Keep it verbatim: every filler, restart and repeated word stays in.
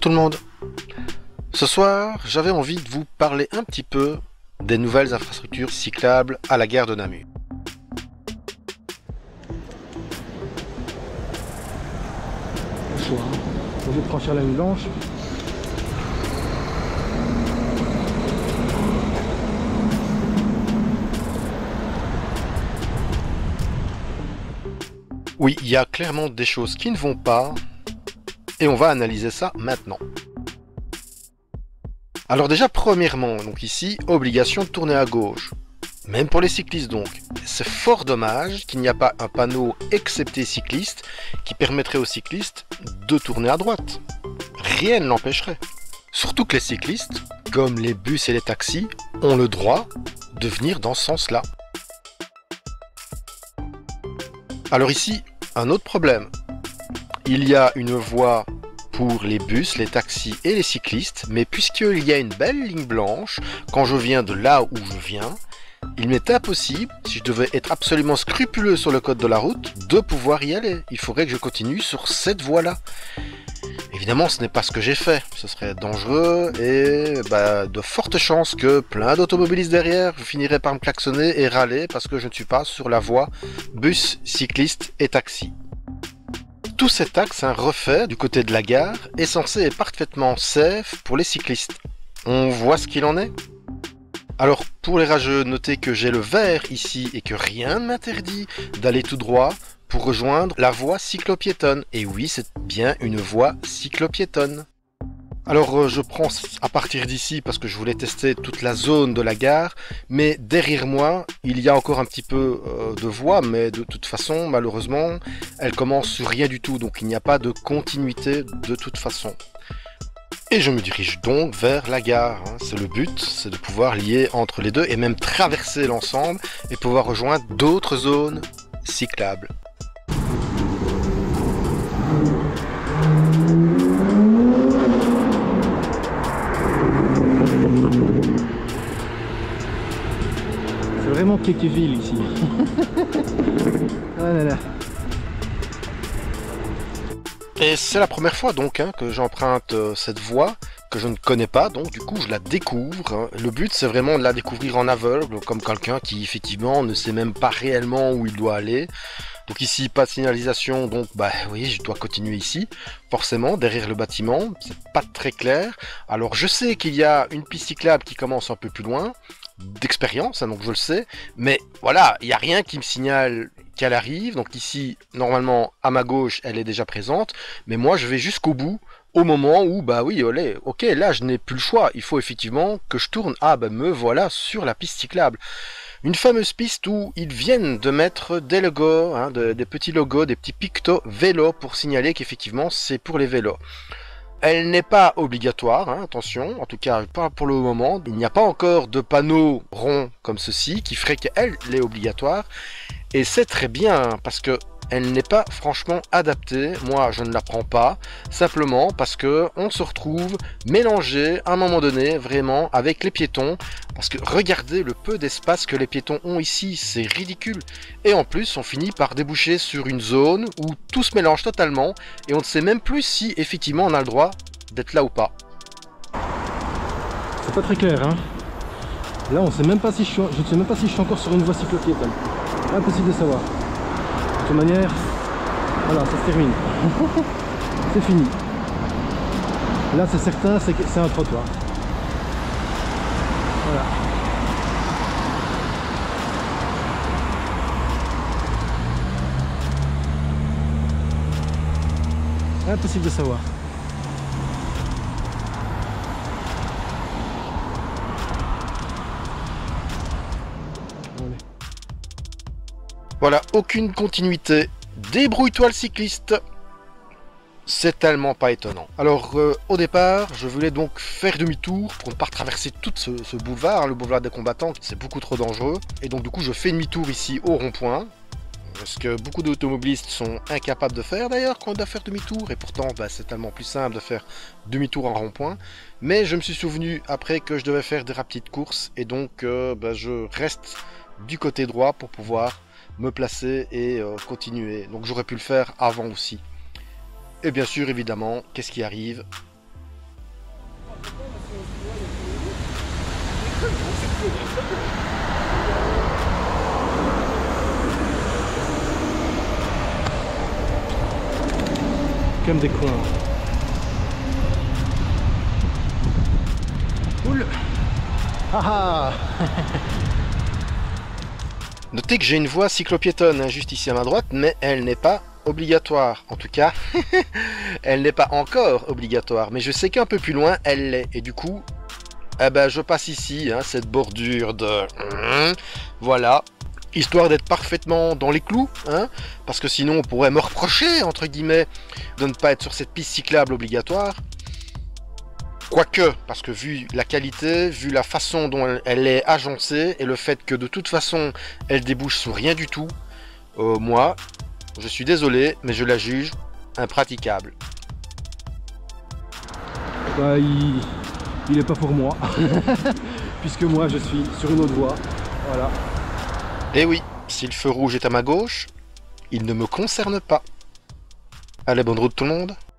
tout le monde. Ce soir, j'avais envie de vous parler un petit peu des nouvelles infrastructures cyclables à la gare de Namur. Chaud, hein. Au lieu de franchir la ligne blanche. Oui, il y a clairement des choses qui ne vont pas, et on va analyser ça maintenant. Alors déjà, premièrement, donc ici, obligation de tourner à gauche. Même pour les cyclistes donc. C'est fort dommage qu'il n'y a pas un panneau excepté cycliste qui permettrait aux cyclistes de tourner à droite. Rien ne l'empêcherait. Surtout que les cyclistes, comme les bus et les taxis, ont le droit de venir dans ce sens-là. Alors ici, un autre problème. Il y a une voie pour les bus, les taxis et les cyclistes, mais puisqu'il y a une belle ligne blanche, quand je viens de là où je viens, il m'est impossible, si je devais être absolument scrupuleux sur le code de la route, de pouvoir y aller. Il faudrait que je continue sur cette voie-là. Évidemment, ce n'est pas ce que j'ai fait. Ce serait dangereux et bah, de fortes chances que plein d'automobilistes derrière finiraient par me klaxonner et râler parce que je ne suis pas sur la voie bus, cycliste et taxi. Tout cet axe, un refait du côté de la gare, est censé être parfaitement safe pour les cyclistes. On voit ce qu'il en est. Alors pour les rageux, notez que j'ai le vert ici et que rien ne m'interdit d'aller tout droit pour rejoindre la voie cyclopiétonne. Et oui, c'est bien une voie cyclopiétonne. Alors euh, je prends à partir d'ici parce que je voulais tester toute la zone de la gare, mais derrière moi, il y a encore un petit peu euh, de voie, mais de toute façon, malheureusement, elle commence sur rien du tout, donc il n'y a pas de continuité de toute façon. Et je me dirige donc vers la gare. Hein. C'est le but, c'est de pouvoir lier entre les deux et même traverser l'ensemble et pouvoir rejoindre d'autres zones cyclables. C'est vraiment Kékéville ici. Ah là là. Et c'est la première fois donc hein, que j'emprunte euh, cette voie que je ne connais pas, donc du coup je la découvre. Hein. Le but c'est vraiment de la découvrir en aveugle, comme quelqu'un qui effectivement ne sait même pas réellement où il doit aller. Donc ici pas de signalisation, donc bah oui je dois continuer ici, forcément derrière le bâtiment, c'est pas très clair. Alors je sais qu'il y a une piste cyclable qui commence un peu plus loin, d'expérience, hein, donc je le sais, mais voilà, il n'y a rien qui me signale qu'elle arrive, donc ici, normalement, à ma gauche, elle est déjà présente, mais moi, je vais jusqu'au bout, au moment où, bah oui, olé, ok, là, je n'ai plus le choix, il faut effectivement que je tourne, ah, bah me voilà sur la piste cyclable. Une fameuse piste où ils viennent de mettre des logos, hein, de, des petits logos, des petits pictos vélo pour signaler qu'effectivement, c'est pour les vélos. Elle n'est pas obligatoire, hein, attention, en tout cas pas pour le moment. Il n'y a pas encore de panneau rond comme ceci qui ferait qu'elle est obligatoire. Et c'est très bien parce que elle n'est pas franchement adaptée. Moi, je ne la prends pas, simplement parce que on se retrouve mélangé à un moment donné vraiment avec les piétons. Parce que regardez le peu d'espace que les piétons ont ici, c'est ridicule. Et en plus, on finit par déboucher sur une zone où tout se mélange totalement et on ne sait même plus si effectivement on a le droit d'être là ou pas. C'est pas très clair, hein. Là, on sait même pas si je suis, je ne sais même pas si je suis encore sur une voie cyclopiétonne. Impossible de savoir. De toute manière, voilà, ça se termine. C'est fini. Là, c'est certain, c'est c'est un trottoir. Voilà. Impossible de savoir. Voilà, aucune continuité. Débrouille-toi le cycliste. C'est tellement pas étonnant. Alors euh, au départ, je voulais donc faire demi-tour pour ne pas traverser tout ce, ce boulevard, hein, le boulevard des combattants, c'est beaucoup trop dangereux. Et donc du coup je fais demi-tour ici au rond-point, ce que beaucoup d'automobilistes sont incapables de faire d'ailleurs quand on doit faire demi-tour, et pourtant bah, c'est tellement plus simple de faire demi-tour en rond-point. Mais je me suis souvenu après que je devais faire des rapides courses, et donc euh, bah, je reste du côté droit pour pouvoir me placer et euh, continuer. Donc j'aurais pu le faire avant aussi. Et bien sûr, évidemment, qu'est-ce qui arrive? Comme des cons. Cool. Ah ah. Notez que j'ai une voie cyclopiétonne hein, juste ici à ma droite, mais elle n'est pas obligatoire. En tout cas, elle n'est pas encore obligatoire. Mais je sais qu'un peu plus loin, elle l'est. Et du coup, eh ben, je passe ici, hein, cette bordure de... Voilà. Histoire d'être parfaitement dans les clous, hein, parce que sinon on pourrait me reprocher, entre guillemets, de ne pas être sur cette piste cyclable obligatoire. Quoique, parce que vu la qualité, vu la façon dont elle, elle est agencée, et le fait que de toute façon elle débouche sur rien du tout, euh, moi, je suis désolé, mais je la juge impraticable. Bah, il... il est pas pour moi, puisque moi je suis sur une autre voie, voilà. Et oui, si le feu rouge est à ma gauche, il ne me concerne pas. Allez, bonne route tout le monde.